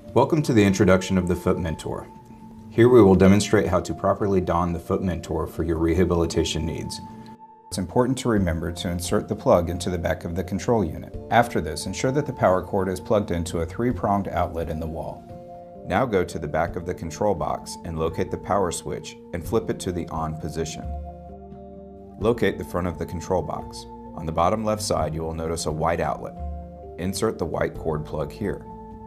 Welcome to the introduction of the Foot Mentor. Here we will demonstrate how to properly don the Foot Mentor for your rehabilitation needs. It's important to remember to insert the plug into the back of the control unit. After this, ensure that the power cord is plugged into a 3-pronged outlet in the wall. Now go to the back of the control box and locate the power switch and flip it to the on position. Locate the front of the control box. On the bottom left side, you will notice a white outlet. Insert the white cord plug here.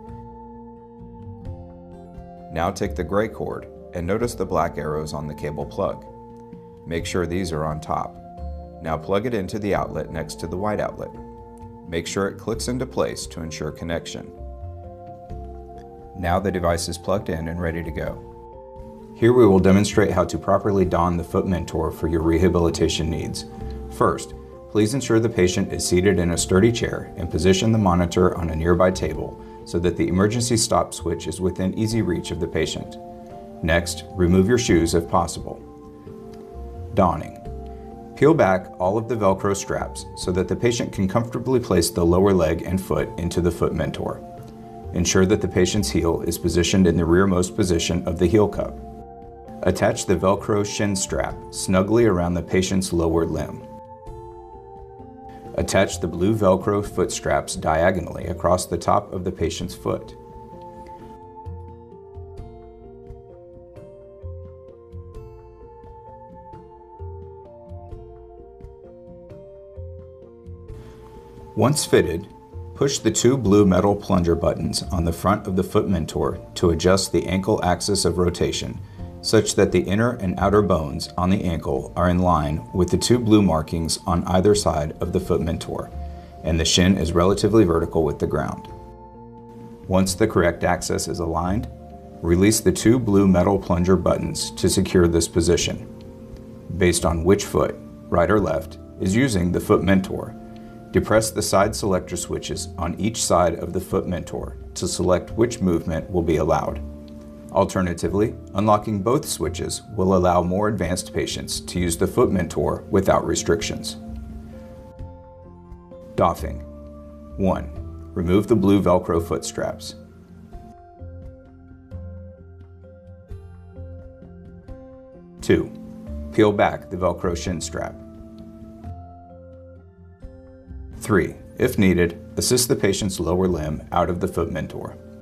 Now take the gray cord and notice the black arrows on the cable plug. Make sure these are on top. Now plug it into the outlet next to the white outlet. Make sure it clicks into place to ensure connection. Now the device is plugged in and ready to go. Here we will demonstrate how to properly don the Foot Mentor for your rehabilitation needs. First, please ensure the patient is seated in a sturdy chair and position the monitor on a nearby table so that the emergency stop switch is within easy reach of the patient. Next, remove your shoes if possible. Donning. Peel back all of the Velcro straps so that the patient can comfortably place the lower leg and foot into the Foot Mentor. Ensure that the patient's heel is positioned in the rearmost position of the heel cup. Attach the Velcro shin strap snugly around the patient's lower limb. Attach the blue Velcro foot straps diagonally across the top of the patient's foot. Once fitted, push the 2 blue metal plunger buttons on the front of the Foot Mentor to adjust the ankle axis of rotation such that the inner and outer bones on the ankle are in line with the 2 blue markings on either side of the Foot Mentor, and the shin is relatively vertical with the ground. Once the correct axis is aligned, release the 2 blue metal plunger buttons to secure this position. Based on which foot, right or left, is using the Foot Mentor, depress the side selector switches on each side of the Foot Mentor to select which movement will be allowed. Alternatively, unlocking both switches will allow more advanced patients to use the Foot Mentor without restrictions. Doffing. 1. Remove the blue Velcro foot straps. 2. Peel back the Velcro shin strap. 3. If needed, assist the patient's lower limb out of the Foot Mentor.